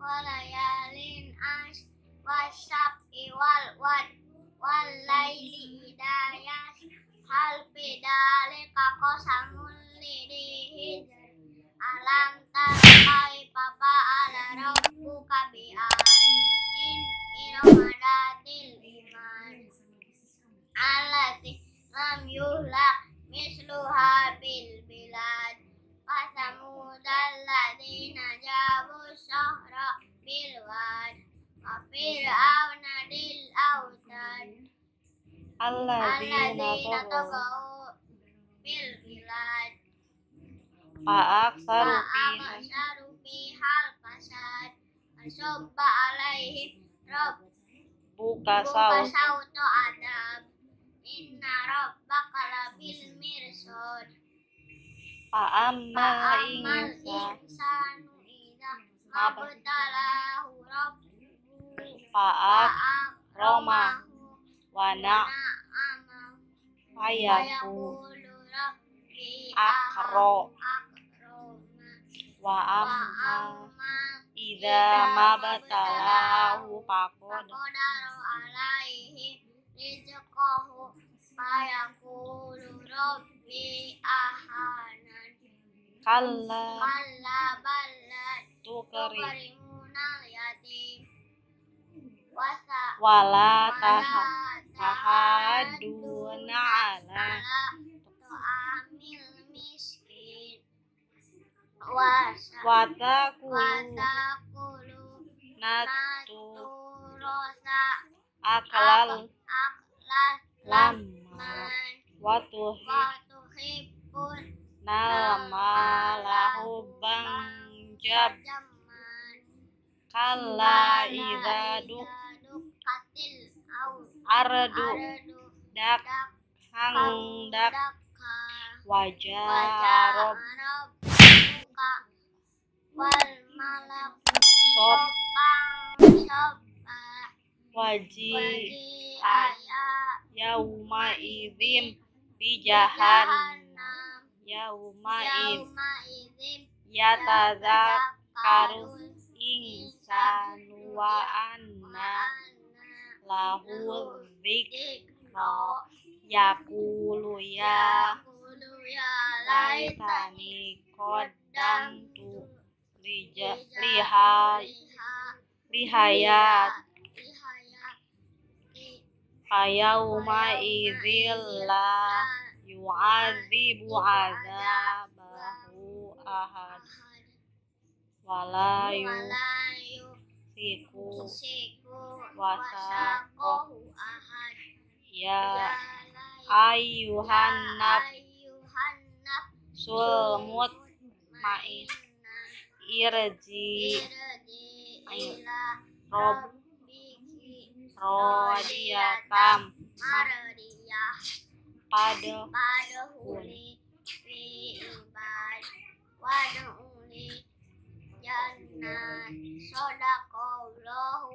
walayalin ash wasyaf'i wal laili idza yasr hal fi dzalika qasamul lidin alam tara kaifa fa'ala rabbuka bi'adin iramadatil iman allati lam yuhlaq misluha bil bilad fasamudal ladina jabu syahra bil wad wa fir'auna dil autad alladzina tagaw bil bilad fa'aksaru fihal fasad asobba alaihim rabbuka sawtu adab inna rabbaka labil mirsad fa'ammal insanu idza mabtalahu rabbuhu fa'akramahu wa na'amahu fayaqulu rabbi wa amma idza mabtalahu faqadara alaihi rizqahu fayaqulu rabbi ahanan kalla bal tukrimunal yatim wala tahaduna ala tu'amil miskin watakulu natu rosa aklas lamman watuhibbun nalmalahu jamman kalla idza dukkatil ardu dakka wajah rabbuka wal malaku soffa waji'a yauma idzin bi jahannam yauma idzin yatadzakkaru insanu wa anna lahu dzikra yaqulu ya laitani qaddamtu lihayat fayauma idzil la yu'adzibu 'adzabahu ahad wala yusiku wasaqahu ahad ya ayyuhan nafsul mutmain irji ila rabbiki radiyatan mardiyah padahuli fi ibad wad'uli jannat sadaqallahu